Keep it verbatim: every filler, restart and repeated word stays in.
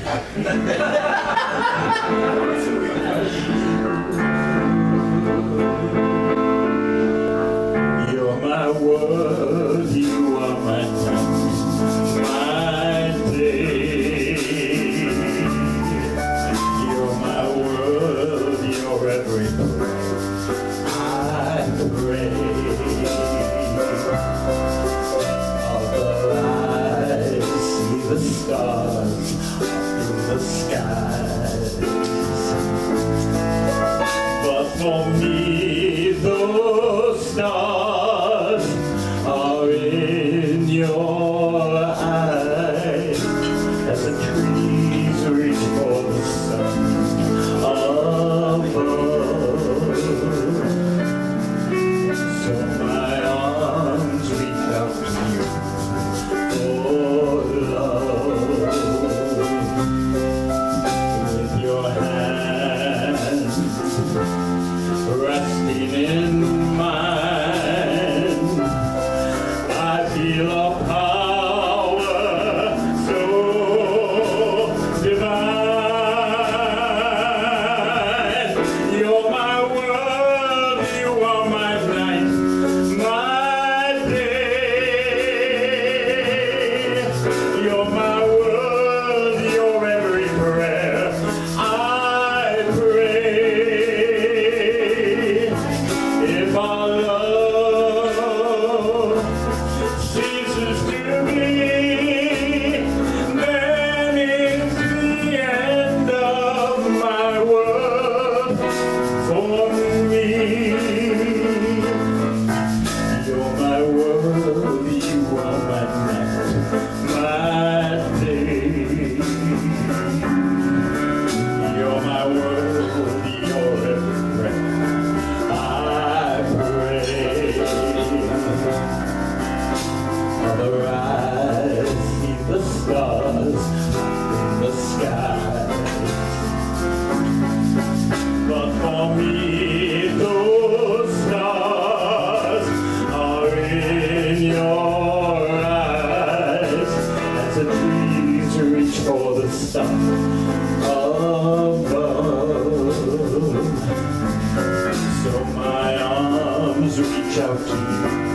You're my world, you are my night, my day. You're my world, you're every breath I pray. Although I see the stars in the skies, but for me those stars are in your eyes. As the trees reach for the sun above, so my arms reach out to you for love. With your hands resting in mine, I feel a power so divine. You're my world, you are my night, my day. You're my world, you're every prayer I pray. If our love ceases to be, then it's the end of my world for me. You're my world, you are my night, my day. You're my world, you're every breath I pray. Other eyes see the stars in the sky, but for me those stars are in your eyes. As the trees reach for the sun above, so my arms reach out to you